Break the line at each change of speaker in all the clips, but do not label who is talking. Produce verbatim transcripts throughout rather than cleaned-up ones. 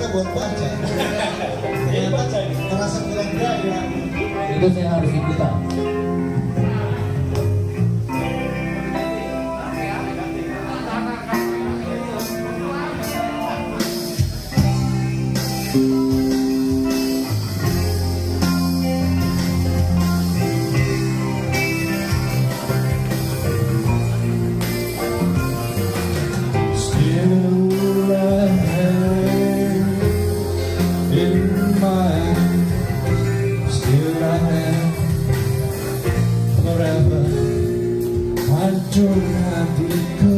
buat baca. Ternyata merasa kurang gaya.
Itu saya harus ikutan.
Hancur hatiku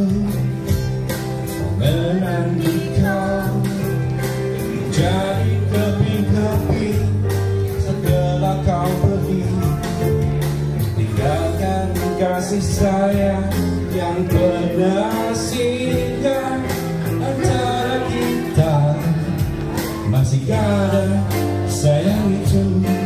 menanti kau jadi keping-keping setelah kau pergi, tinggalkan kasih sayang yang pernah singgah antara kita. Masih ada sayang itu,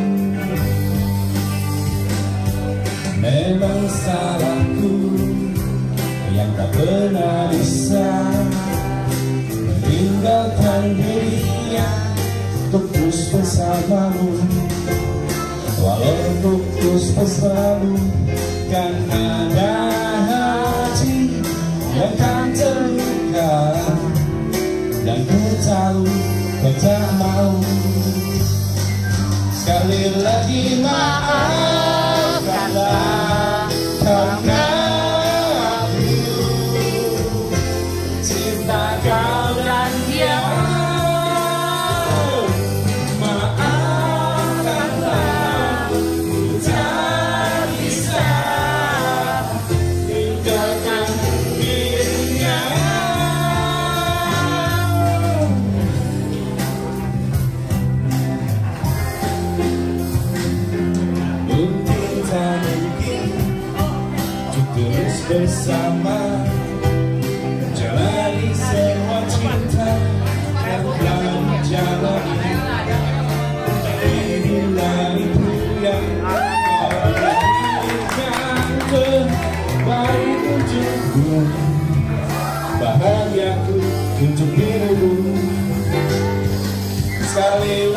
memang salahku yang tak pernah bisa meninggalkan dunia untuk terus bersamamu. Walau untuk terus bersamamu, kan ada hati yang kan terluka, dan ku tahu kau tak mau. Sekali lagi maaf karena aku cinta kau dan dia. Maafkanlah ku tak bisa tinggalkan dirinya. Mungkin tak mungkin terus bersama, jalani semua cinta yang telah dijalani. Inilah itu yang kau berikan terbaik untukku, bahagiaku untuk dirimu. Sekali